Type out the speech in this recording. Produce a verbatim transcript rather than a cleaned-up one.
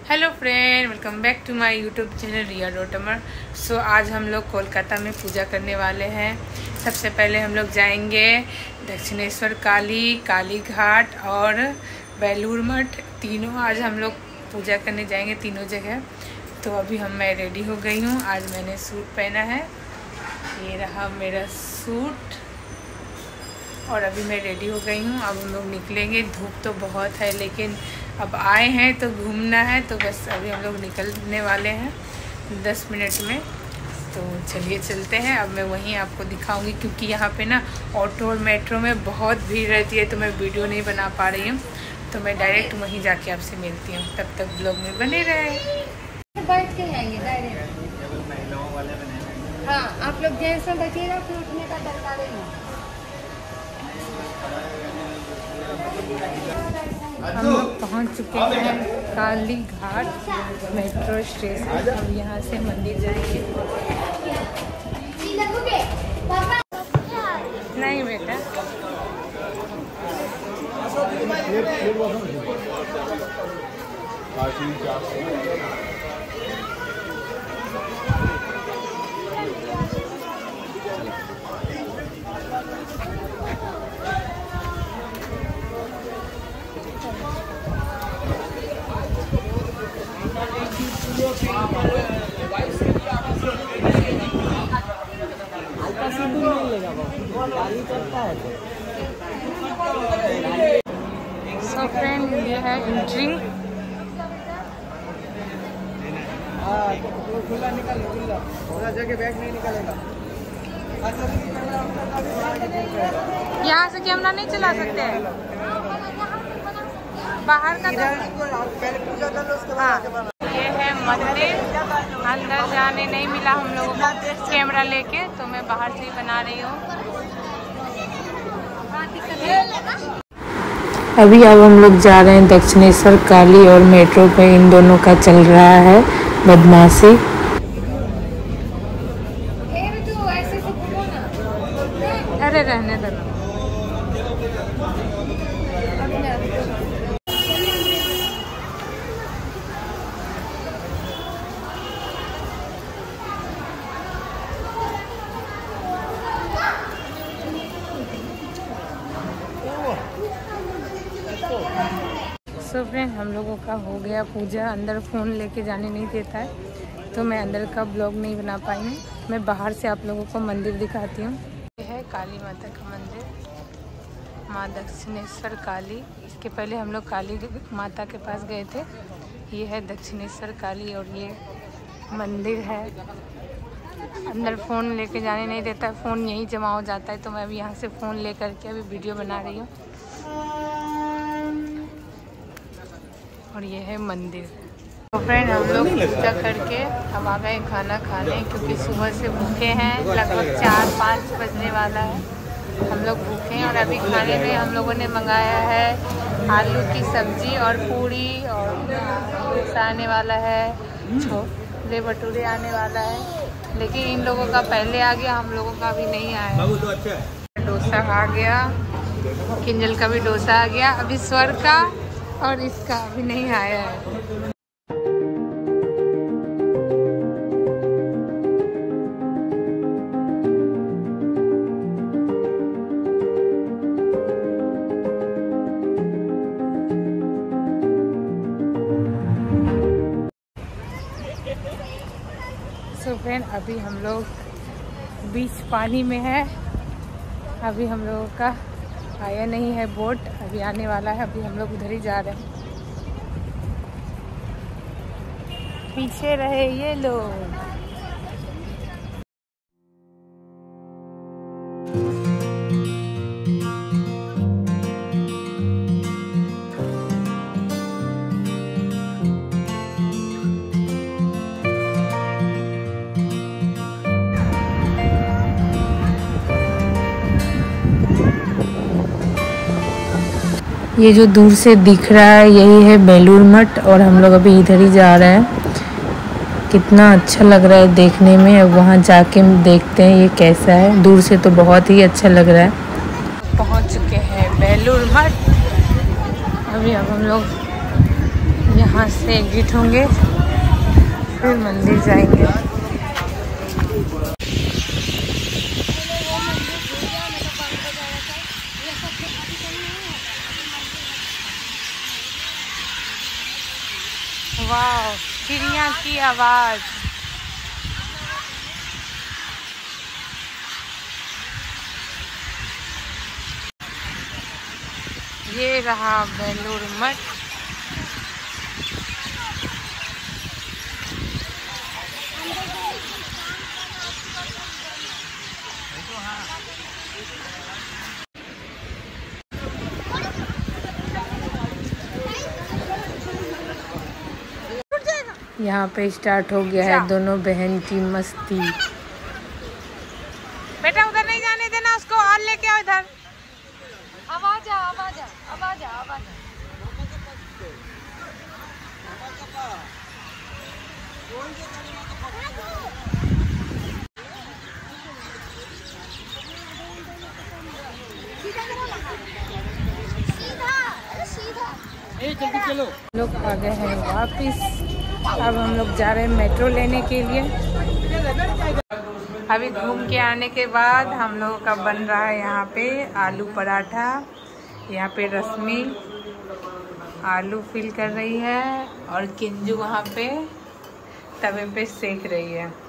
Hello friend, welcome back to my YouTube channel Riya डॉटमर। So आज हम लोग कोलकाता में पूजा करने वाले हैं। सबसे पहले हम लोग जाएंगे दक्षिणेश्वर काली, काली घाट और बेलूर मठ। तीनों आज हम लोग पूजा करने जाएंगे, तीनों जगह। तो अभी हम मैं रेडी हो गई हूँ। आज मैंने सूट पहना है, ये रहा मेरा सूट। और अभी मैं रेडी हो गई हूँ। अब हम लोग निकलेंगे। धूप तो बहुत है, लेकिन अब आए हैं तो घूमना है, तो बस अभी हम लोग निकलने वाले हैं दस मिनट में। तो चलिए चलते हैं। अब मैं वहीं आपको दिखाऊंगी, क्योंकि यहाँ पे ना ऑटो और मेट्रो में बहुत भीड़ रहती है, तो मैं वीडियो नहीं बना पा रही हूँ। तो मैं डायरेक्ट वहीं जाके आपसे मिलती हूँ। तब तक ब्लॉग में बने रहे। बैठ के आएंगे डायरेक्ट। हाँ, आप लोग जेंट्स में बैठिएगा, फिर उठने का दरकार नहीं। हम लोग पहुँच चुके हैं काली घाट मेट्रो स्टेशन। हम यहाँ से मंदिर जाएंगे। नहीं बेटा, सो फ्रेंड, ये है एंट्री। खुला निकल पूरा जगह बैग नहीं निकलेगा। यहाँ से कैमरा नहीं चला सकते हैं, बाहर का। पहले पूजा कर लो, उसके बाद ये है मंदिर। अंदर जाने नहीं मिला हम लोगों को कैमरा लेके, तो मैं बाहर से ही बना रही हूँ। अभी अब हम लोग जा रहे हैं दक्षिणेश्वर काली, और मेट्रो पे इन दोनों का चल रहा है बदमाशी। अरे रहने दो। सो फ्रेंड, हम लोगों का हो गया पूजा। अंदर फ़ोन लेके जाने नहीं देता है, तो मैं अंदर का ब्लॉग नहीं बना पाई हूँ। मैं बाहर से आप लोगों को मंदिर दिखाती हूँ। ये है काली माता का मंदिर, माँ दक्षिणेश्वर काली। इसके पहले हम लोग काली माता के पास गए थे। ये है दक्षिणेश्वर काली, और ये मंदिर है। अंदर फ़ोन लेके जाने नहीं देता है, फ़ोन यहीं जमा हो जाता है। तो मैं अभी यहाँ से फ़ोन ले करके अभी वीडियो बना रही हूँ। और ये है मंदिर। तो फ्रेंड, हम लोग पूजा करके अब आ गए खाना खाने, क्योंकि सुबह से भूखे हैं। लगभग चार पाँच बजने वाला है, हम लोग भूखे हैं। और अभी खाने में हम लोगों ने मंगाया है आलू की सब्जी और पूरी, और डोसा आने वाला है, छोले भटूरे आने वाला है। लेकिन इन लोगों का पहले आ गया, हम लोगों का अभी नहीं आया। डोसा आ गया, किंजल का भी डोसा आ गया। अभी स्वर का और इसका अभी नहीं आया है। सो फ्रेंड, अभी हम लोग बीच पानी में है। अभी हम लोगों का आया नहीं है बोट, अभी आने वाला है। अभी हम लोग उधर ही जा रहे हैं। पीछे रहे ये लोग। ये जो दूर से दिख रहा है, यही है बेलूर मठ। और हम लोग अभी इधर ही जा रहे हैं। कितना अच्छा लग रहा है देखने में। अब वहाँ जाके देखते हैं ये कैसा है। दूर से तो बहुत ही अच्छा लग रहा है। पहुँच चुके हैं बेलूर मठ। अभी अब हम लोग यहाँ से एग्जिट होंगे, फिर मंदिर जाएंगे। वाह, चिड़िया की आवाज। ये रहा बेलूर मठ। यहाँ पे स्टार्ट हो गया है दोनों बहन की मस्ती। बेटा उधर नहीं जाने देना उसको, और लेके आओ इधर। अब आ जा, अब आ जा, अब आ जा, अब आ जा। जल्दी चलो। लोग आ गए हैं वापिस। अब हम लोग जा रहे हैं मेट्रो लेने के लिए। अभी घूम के आने के बाद हम लोगों का बन रहा है यहाँ पे आलू पराठा। यहाँ पे रश्मि आलू फिल कर रही है और किंजू वहाँ पे तवे पे सेक रही है।